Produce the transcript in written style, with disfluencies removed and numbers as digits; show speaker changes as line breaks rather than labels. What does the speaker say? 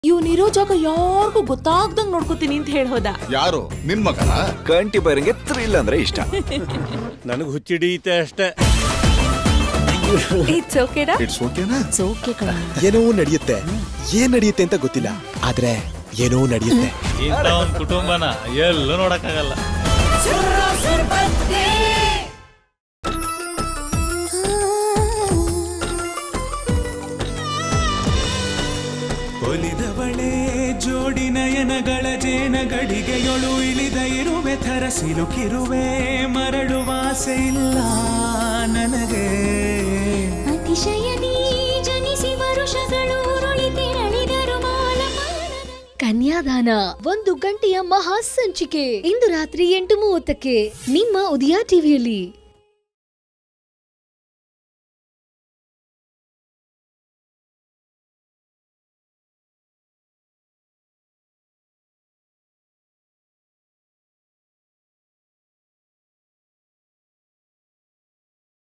ಇವನಿರೋ ಜಾಗ ಯಾರಿಗೂ ಗೊತ್ತಾಗ್ದಂಗ್ ನೋಡ್ಕೋತೀನಿ ಅಂತ ಹೇಳೋದ.
ಯಾರು ನಿನ್ ಮಗನ?
ಕಂಟಿ ಬೈರಂಗೆ ಥ್ರಿಲ್ ಅಂದ್ರೆ ಇಷ್ಟ.
ನನಗೆ ಹುಚ್ಚಿಡಿಯುತ್ತೆ ಅಷ್ಟೇ.
ಇಟ್ಸ್ ಓಕೆನಾ?
ಇಟ್ಸ್ ಓಕೆನಾ?
ಇಟ್ಸ್ ಓಕೆ ಕಣ.
ಏನೋ ನಡೆಯುತ್ತೆ, ಏನ್ ನಡೆಯುತ್ತೆ ಅಂತ ಗೊತ್ತಿಲ್ಲ, ಆದ್ರೆ ಏನೋ ನಡೆಯುತ್ತೆ.
ಇಂಥ ಒಂದು ಕುಟುಂಬನ ಎಲ್ಲೂ ನೋಡಕ್ಕಾಗಲ್ಲ.
ಒಲಿದವಳೆ ಜೋಡಿ ನಯನಗಳ ಜೇನ ಗಡಿಗೆಯೊಳು ಇಳಿದ ಇರುವೆ ಥರ ಸಿಲುಕಿರುವೆ, ಮರಳುವ ಆಸೆ ಇಲ್ಲ ನನಗೆ.
ಅತಿಶಯದಿ ಜನಿಸಿ ವರುಷಗಳು ಉರುಳಿತೆರಳಿದರು ಕನ್ಯಾದಾನ 1 ಗಂಟೆಯ ಮಹಾ ಸಂಚಿಕೆ ಇಂದು ರಾತ್ರಿ 8:30ಕ್ಕೆ ನಿಮ್ಮ ಉದಯ ಟಿವಿಯಲ್ಲಿ.